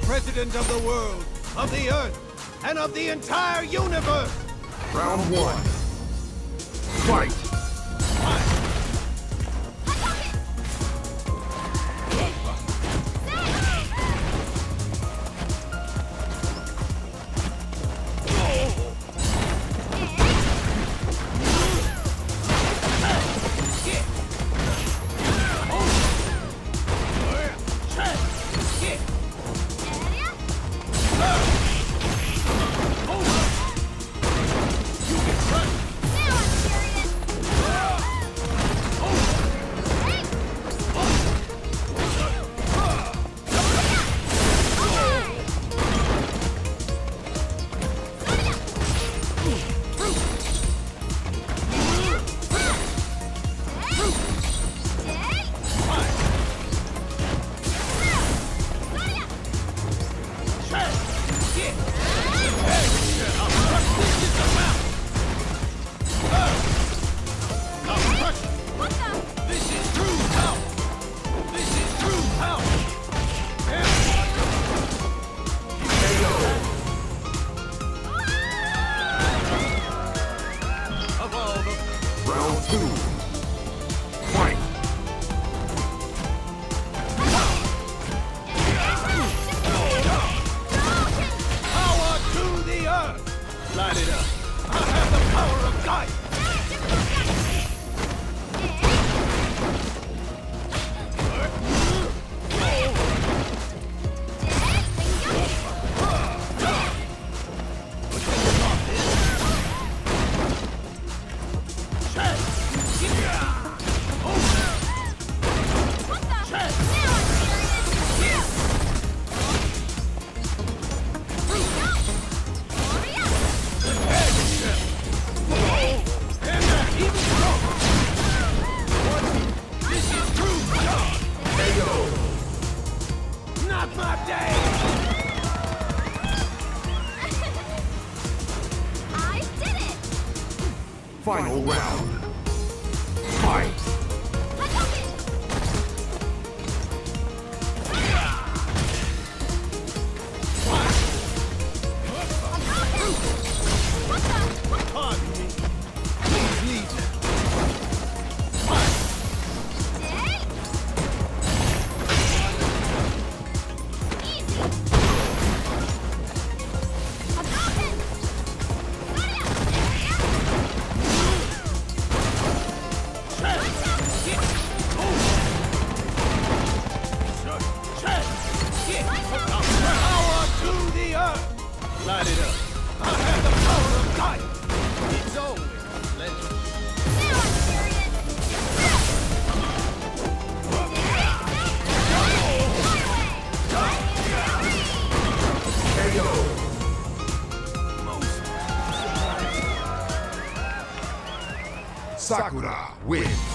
president of the world, of the earth, and of the entire universe! Round one. Fight! Final round. Fight! Light it up. I have the power of God. It's always a pleasure. Sakura wins.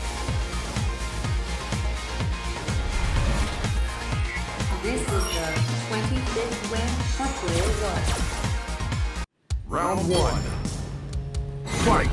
This is the 25th win for Player 1. Round one. Fight!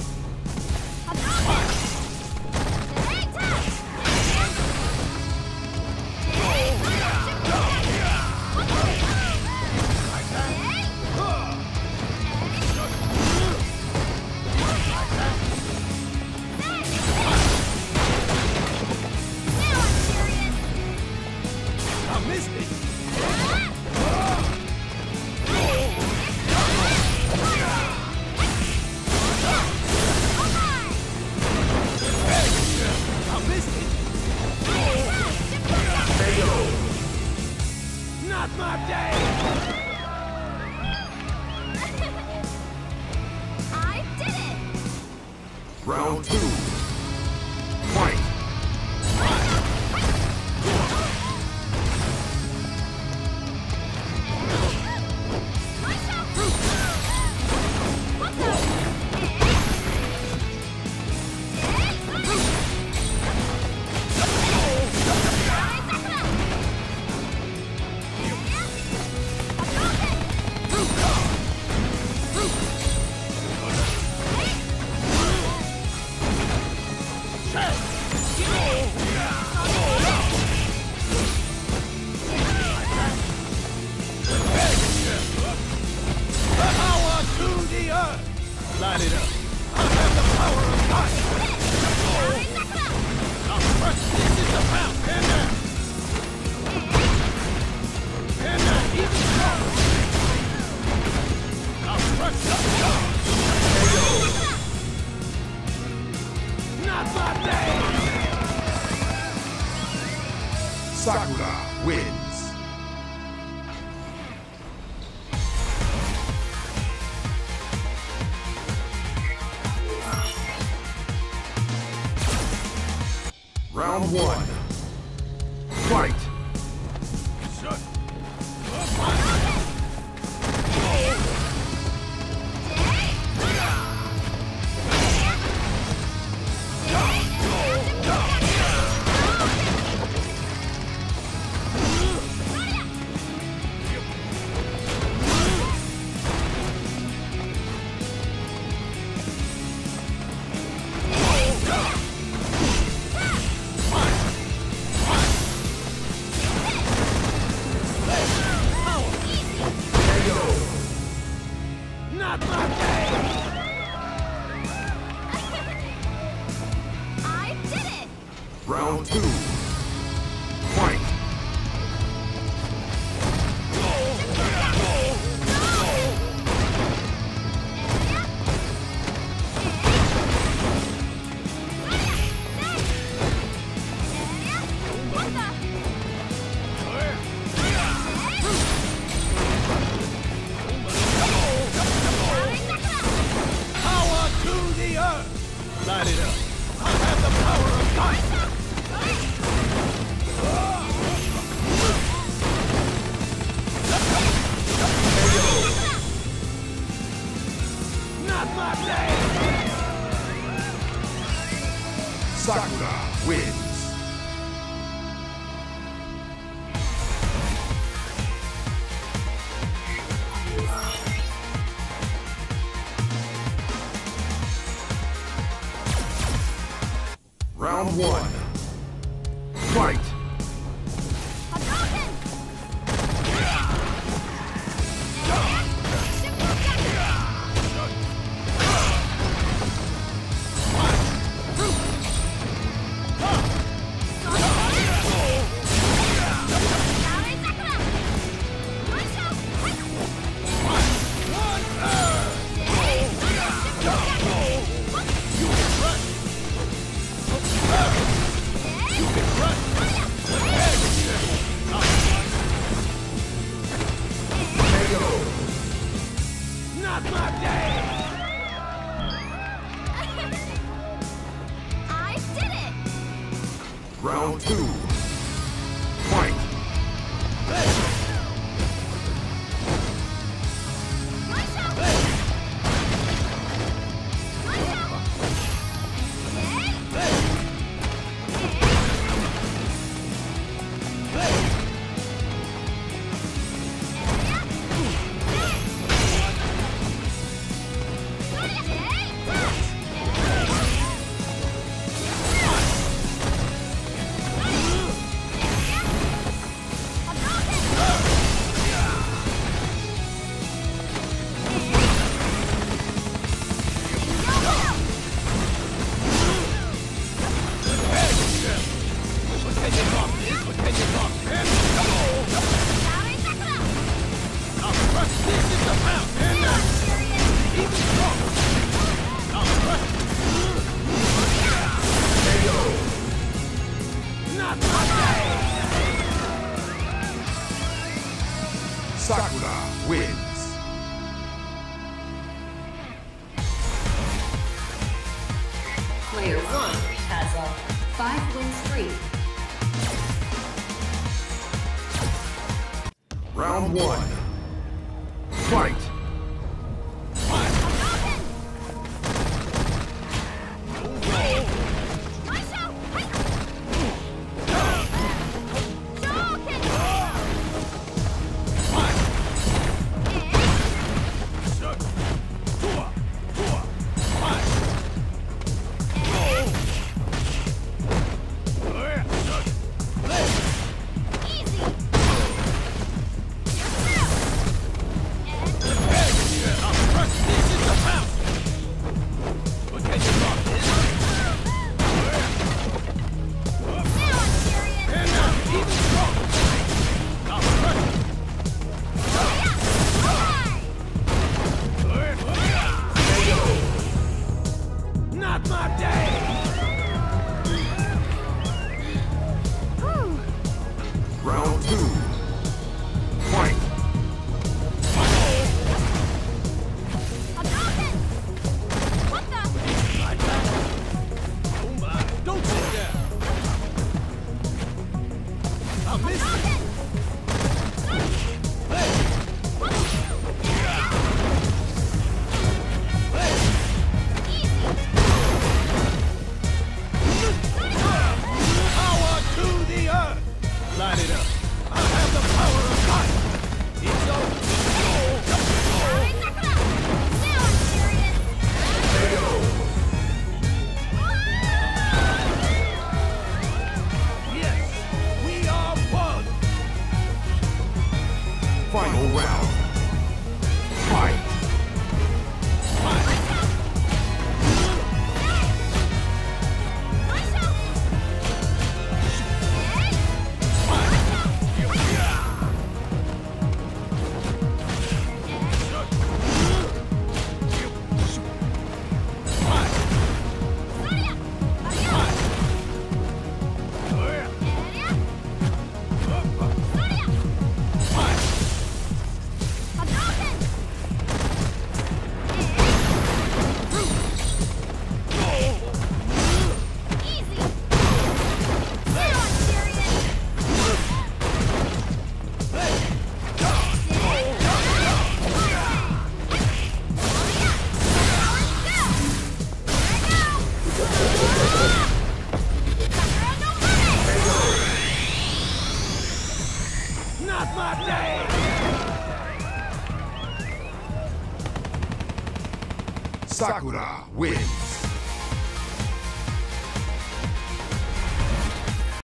Not my day! I did it! Round two. Fight! Light it up. I have the power of God. Now crush this is the pound. And now. And now, even stronger. Now crush the Not my day. Sakura wins. Round 1. Fight! Not my day! I did it! Round 2. Fight! What the? Power to the earth! Light it up. I have the power of God. Not my day! Sakura wins. Round 1. Fight! Hadouken! Not my day! I did it! Round 2. Fight! Sakura wins. Player 1 has a 5-win streak. Round 1. Fight! Not my day! Sakura wins.